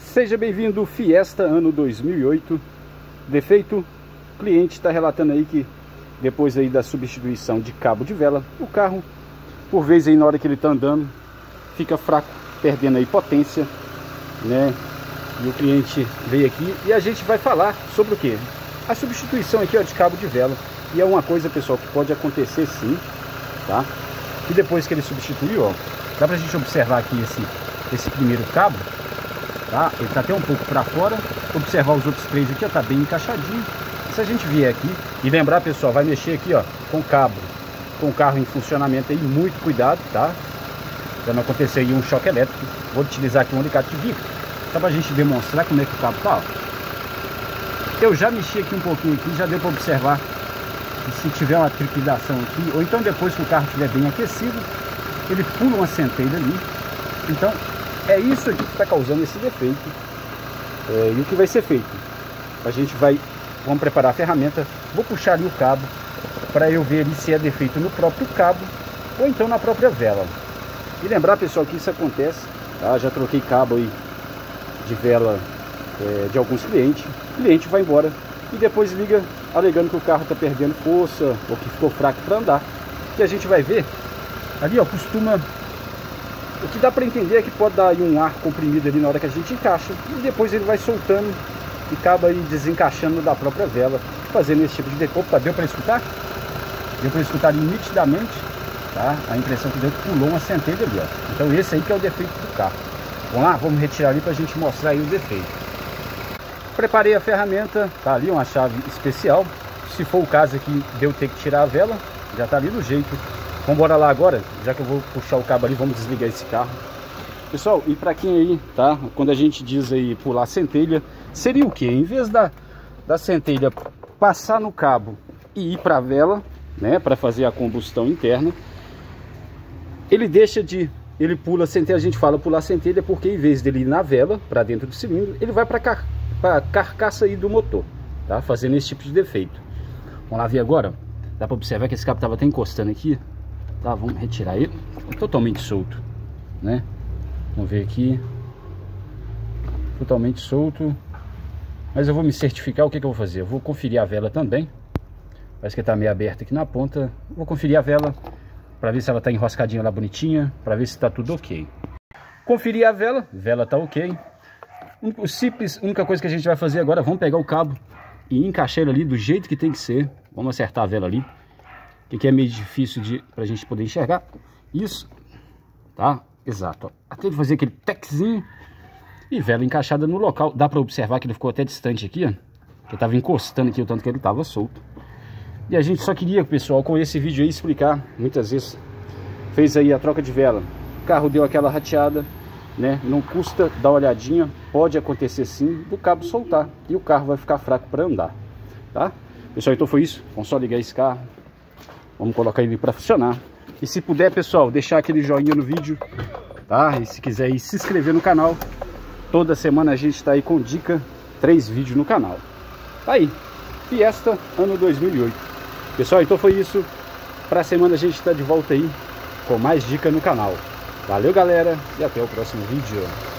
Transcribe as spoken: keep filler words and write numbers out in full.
Seja bem-vindo, Fiesta ano dois mil e oito. Defeito, o cliente está relatando aí que depois aí da substituição de cabo de vela, o carro, por vezes aí na hora que ele está andando, fica fraco, perdendo aí potência, né? E o cliente veio aqui e a gente vai falar sobre o que? A substituição aqui, ó, de cabo de vela. E é uma coisa, pessoal, que pode acontecer sim, tá? E depois que ele substituiu, ó, dá pra gente observar aqui esse, esse primeiro cabo, tá? Ele tá até um pouco para fora. Observar os outros três aqui, ó, tá bem encaixadinho. E se a gente vier aqui e lembrar, pessoal, vai mexer aqui, ó, com cabo, com o carro em funcionamento aí, muito cuidado, tá? Pra não acontecer aí um choque elétrico. Vou utilizar aqui um alicate de bico, só pra gente demonstrar como é que o cabo tá, ó. Eu já mexi aqui um pouquinho aqui, já deu para observar que se tiver uma trepidação aqui, ou então depois que o carro estiver bem aquecido, ele pula uma centelha ali. Então é isso aqui que está causando esse defeito. É, e o que vai ser feito? A gente vai, vamos preparar a ferramenta, vou puxar ali o cabo para eu ver ali se é defeito no próprio cabo ou então na própria vela. E lembrar, pessoal, que isso acontece, tá? Já troquei cabo aí de vela é, de alguns clientes. O cliente vai embora e depois liga alegando que o carro está perdendo força ou que ficou fraco para andar. E a gente vai ver ali, ó, costuma, o que dá para entender é que pode dar aí um ar comprimido ali na hora que a gente encaixa e depois ele vai soltando e acaba aí desencaixando da própria vela, fazendo esse tipo de defeito. Opa, deu para escutar? Deu para escutar ali nitidamente, tá? A impressão que deu que pulou uma centelha ali, ó. Então esse aí que é o defeito do carro. Vamos lá, vamos retirar ali para a gente mostrar aí o defeito. Preparei a ferramenta, tá ali uma chave especial. Se for o caso aqui de eu ter que tirar a vela, já tá ali do jeito. Vamos embora lá agora, já que eu vou puxar o cabo ali, vamos desligar esse carro. Pessoal, e para quem aí, tá? Quando a gente diz aí pular centelha, seria o que? Em vez da, da centelha passar no cabo e ir para a vela, né? Para fazer a combustão interna, ele deixa de... Ele pula a centelha, a gente fala pular centelha porque em vez dele ir na vela, para dentro do cilindro, ele vai para cá, para a carcaça aí do motor, tá? Fazendo esse tipo de defeito. Vamos lá ver agora. Dá para observar que esse cabo estava até encostando aqui, tá? Vamos retirar ele. Totalmente solto, né? Vamos ver aqui. Totalmente solto. Mas eu vou me certificar. O que que eu vou fazer? Eu vou conferir a vela também. Parece que está meio aberta aqui na ponta. Vou conferir a vela para ver se ela está enroscadinha lá bonitinha, para ver se está tudo ok. Conferir a vela. Vela tá ok. O simples, a única coisa que a gente vai fazer agora, vamos pegar o cabo e encaixar ele ali do jeito que tem que ser. Vamos acertar a vela ali, que aqui é meio difícil de pra gente poder enxergar. Isso, tá? Exato, ó. Até de fazer aquele teczinho e vela encaixada no local. Dá pra observar que ele ficou até distante aqui, ó, que tava encostando aqui o tanto que ele tava solto. E a gente só queria, pessoal, com esse vídeo aí explicar. Muitas vezes fez aí a troca de vela, o carro deu aquela rateada, né? Não custa dar uma olhadinha, pode acontecer sim do cabo soltar e o carro vai ficar fraco para andar, tá? Pessoal, então foi isso. Vamos só ligar esse carro, vamos colocar ele para funcionar. E se puder, pessoal, deixar aquele joinha no vídeo, tá? E se quiser aí se inscrever no canal, toda semana a gente está aí com dica, três vídeos no canal. Tá aí, Fiesta ano dois mil e oito. Pessoal, então foi isso. Para a semana a gente está de volta aí com mais dica no canal. Valeu, galera, e até o próximo vídeo.